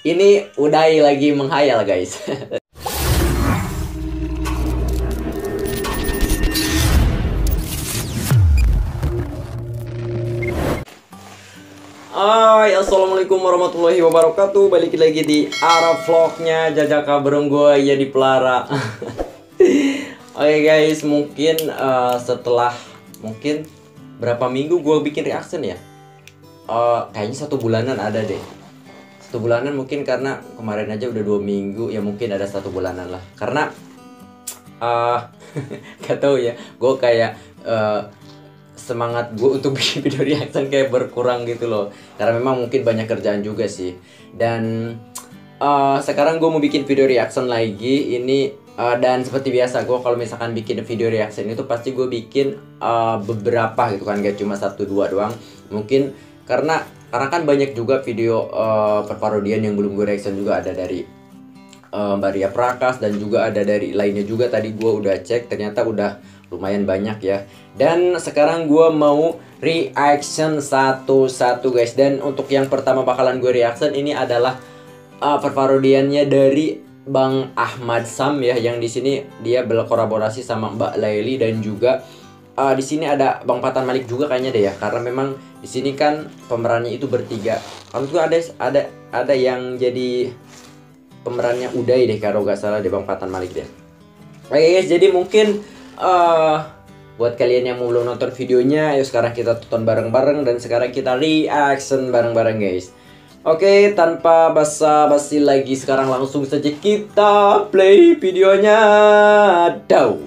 Ini Uday lagi menghayal guys. Hai, assalamualaikum warahmatullahi wabarakatuh. Balik lagi di Arab Vlognya Jajaka Berung gue ya di Pelara. Oke guys, mungkin setelah berapa minggu gue bikin reaction ya. Kayaknya 1 bulanan ada deh. 1 bulanan mungkin, karena kemarin aja udah 2 minggu, ya mungkin ada 1 bulanan lah. Karena gak tau ya, gue kayak semangat gue untuk bikin video reaction kayak berkurang gitu loh. Karena memang mungkin banyak kerjaan juga sih. Dan sekarang gue mau bikin video reaction lagi ini. Dan seperti biasa, gue kalau misalkan bikin video reaction itu pasti gue bikin beberapa gitu kan, gak cuma 1-2 doang. Mungkin karena kan banyak juga video perparodian yang belum gue reaction juga. Ada dari Mbak Ria Prakas, dan juga ada dari lainnya juga. Tadi gue udah cek, ternyata udah lumayan banyak ya. Dan sekarang gue mau reaction satu-satu guys. Dan untuk yang pertama bakalan gue reaction ini adalah perparodiannya dari Bang Ahmad Sam ya, yang di sini dia berkolaborasi sama Mbak Laili, dan juga di sini ada Bang Patan Malik juga kayaknya deh ya, karena memang di sini kan pemerannya itu bertiga. Kalau itu ada yang jadi pemerannya Uday deh kalau gak salah, deh Bang Patan Malik deh. Oke guys, jadi mungkin buat kalian yang mau belum nonton videonya, ayo sekarang kita tonton bareng-bareng dan sekarang kita reaction bareng-bareng guys. Oke, tanpa basa-basi lagi, sekarang langsung saja kita play videonya. Daw.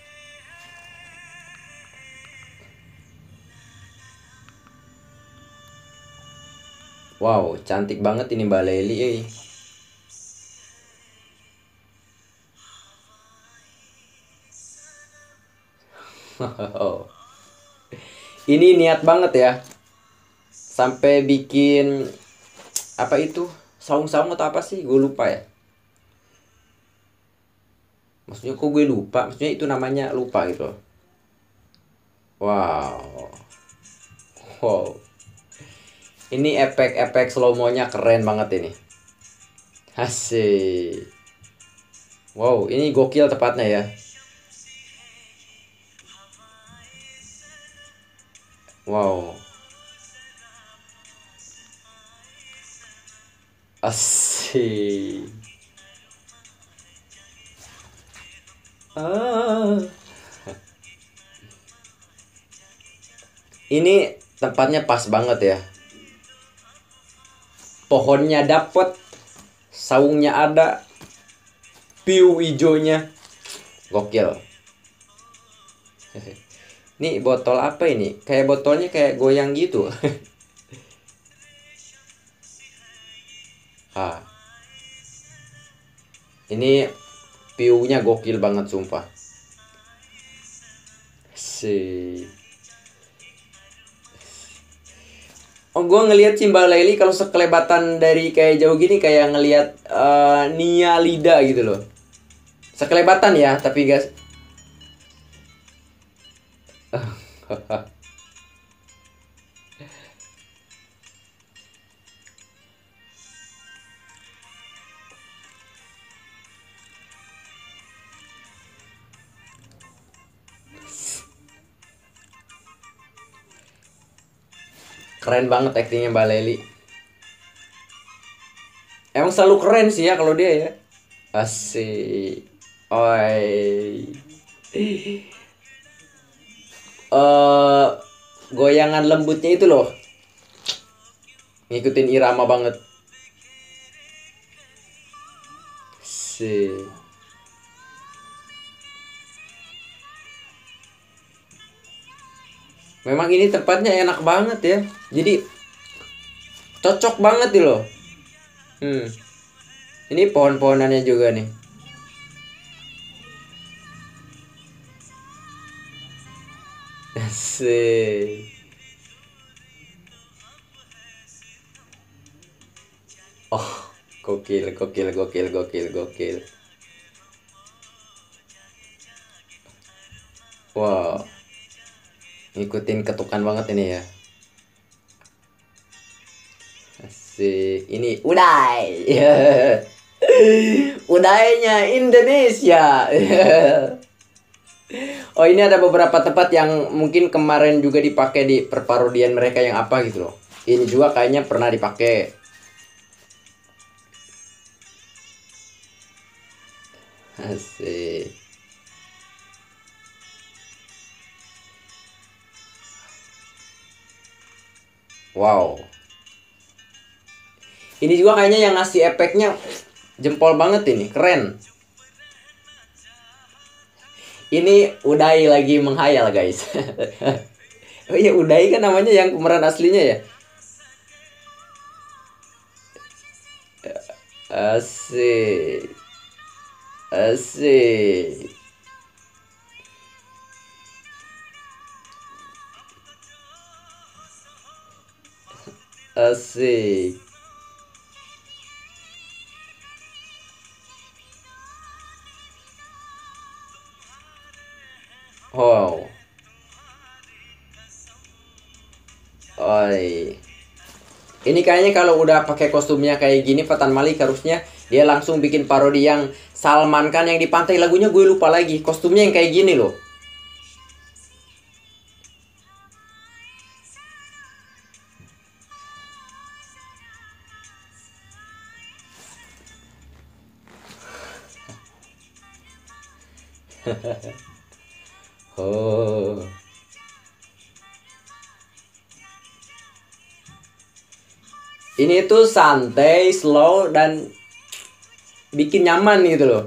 Wow, cantik banget ini Mbak Leli. Ini niat banget ya, sampai bikin apa itu, saung-saung atau apa sih, gue lupa ya. Maksudnya kok gue lupa, maksudnya itu namanya lupa gitu. Wow. Wow. Ini efek-efek slow-mo-nya keren banget ini. Asik. Wow, ini gokil tepatnya ya. Wow. Asik. Ini tempatnya pas banget ya. Pohonnya dapet, saungnya ada, view hijaunya gokil. Ini botol apa ini? Kayak botolnya kayak goyang gitu. Ini view-nya gokil banget sumpah. Sih. Oh, gue ngelihat si Mbak Laili kalau sekelebatan dari kayak jauh gini kayak ngelihat Nia Lida gitu loh. Sekelebatan ya, tapi guys. Keren banget aktingnya Mbak Leli. Emang selalu keren sih ya kalau dia ya. Asik. Oi. Goyangan lembutnya itu loh, ngikutin irama banget sih. Memang ini tempatnya enak banget ya, jadi cocok banget nih loh. Ini pohon-pohonannya juga nih. Asik. Oh, gokil, gokil, gokil, gokil, gokil. Wow, ngikutin ketukan banget ini ya. Asik. Ini Uday. Udaynya Indonesia. Oh, ini ada beberapa tempat yang mungkin kemarin juga dipakai di perparodian mereka yang apa gitu loh. Ini juga kayaknya pernah dipakai. Asik. Wow. Ini juga kayaknya yang ngasih efeknya jempol banget ini, keren. Ini Uday lagi menghayal guys. Oh iya, Uday kan namanya yang pemeran aslinya ya. Asik. Asik. Asik. Wow. Oi. Ini kayaknya kalau udah pakai kostumnya kayak gini, Fatan Malik harusnya dia langsung bikin parodi yang Salman Khan yang di pantai, lagunya gue lupa lagi. Kostumnya yang kayak gini loh. Oh. Ini tuh santai, slow, dan bikin nyaman gitu loh.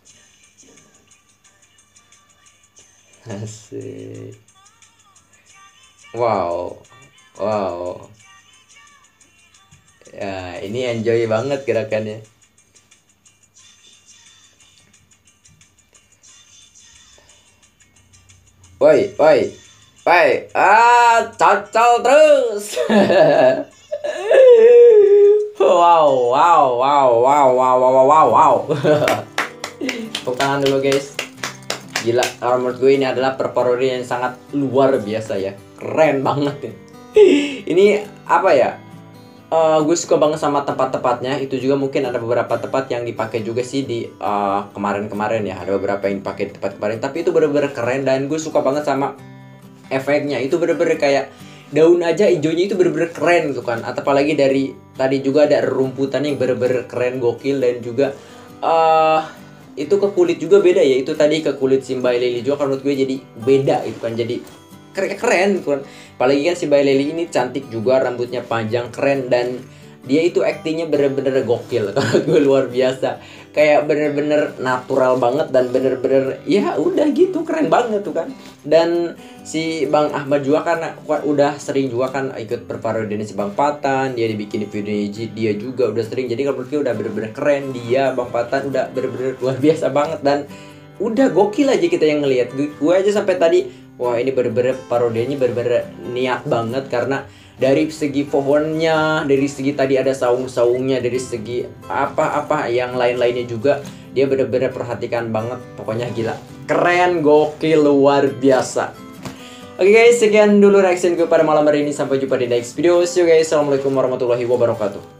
Asik. Wow. Wow. Ya, ini enjoy banget gerakannya. Woi, woi. Woi. Cocol terus. Wow, wow, wow, wow, wow, wow, wow, wow. Tepuk tangan dulu guys. Gila, kalau menurut gue ini adalah perparodian yang sangat luar biasa ya. Keren banget ya. Ini apa ya? Gue suka banget sama tempat-tempatnya. Itu juga mungkin ada beberapa tempat yang dipakai juga sih di kemarin-kemarin ya. Ada beberapa yang dipakai di tempat kemarin. Tapi itu bener-bener keren dan gue suka banget sama efeknya. Itu bener-bener kayak daun aja hijaunya itu bener-bener keren gitu kan. Atau apalagi dari tadi juga ada rumputan yang bener-bener keren, gokil. Dan juga itu ke kulit juga beda ya. Itu tadi ke kulit Simbai Lily juga kan menurut gue jadi beda itu kan. Jadi keren gitu kan. Apalagi kan Simbai Lily ini cantik juga, rambutnya panjang, keren. Dan dia itu aktingnya bener-bener gokil. Kalau gue luar biasa. Kayak bener-bener natural banget dan bener-bener ya udah gitu, keren banget tuh kan. Dan si Bang Ahmad juga kan udah sering juga kan ikut perparodian si Bang Patan. Dia dibikin video dia juga udah sering. Jadi kalau menurut gue udah bener-bener keren. Dia Bang Patan udah bener-bener luar biasa banget. Dan udah gokil aja kita yang ngelihat. Gue aja sampai tadi, wah ini bener-bener parodianya bener-bener niat banget. Karena dari segi pohonnya, dari segi tadi ada saung-saungnya, dari segi apa-apa yang lain-lainnya juga dia bener-bener perhatikan banget. Pokoknya gila, keren, gokil, luar biasa. Oke guys, sekian dulu reaction gue pada malam hari ini. Sampai jumpa di next video. See you guys. Assalamualaikum warahmatullahi wabarakatuh.